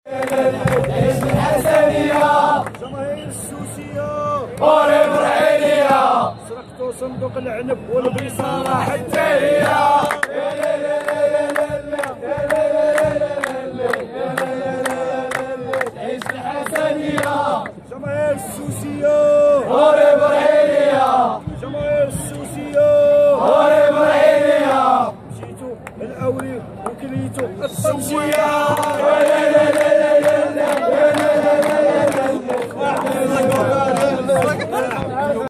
العيش الحسنية جماهير السوسية قوري برعينية سرقتوا صندوق العنب والبصارة حتى هي العيش الحسنية جماهير السوسية قوري برعينية جماهير السوسية قوري برعينية مشيتوا الأولي وكليتوا السوسية. لا لا لا لا لا لا